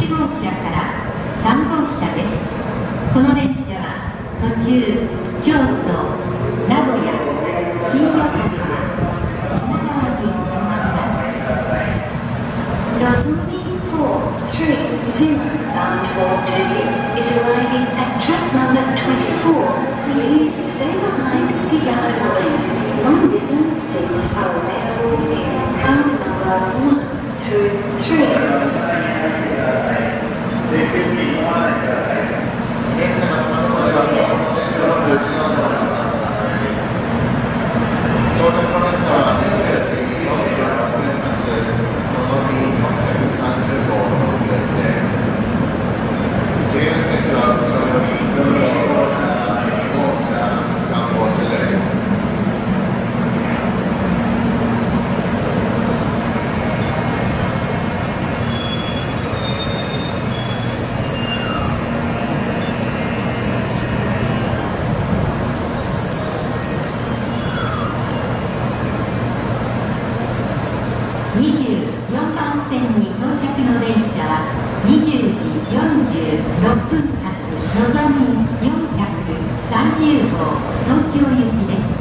1号車から3号車です。この電車は途中京都、名古屋、新横浜、品川に停まります。 Nozomi 430 bound for Tokyo is arriving at track number 24. Please stay behind the yellow line. Long distance seats are available in cars number 1 through 3. 24番線に到着の電車は20時46分発のぞみ430号東京行きです。